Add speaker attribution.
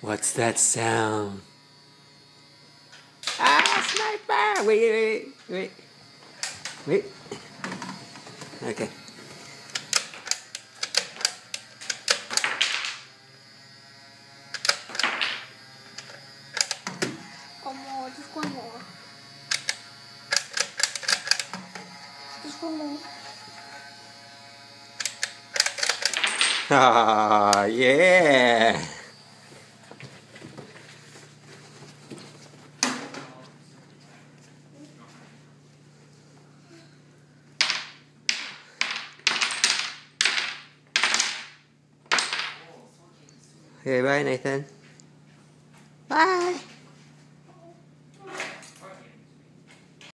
Speaker 1: What's that sound? Ah, sniper! Wait. Okay.
Speaker 2: One more, just one more. Just one more.
Speaker 1: Ah, yeah. Okay, bye, Nathan. Bye.